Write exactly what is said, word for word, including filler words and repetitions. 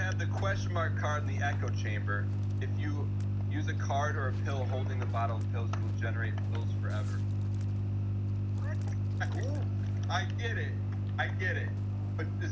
have the question mark card in the echo chamber. If you use a card or a pill holding the bottle of pills, it will generate pills forever. What? I get it. I get it. But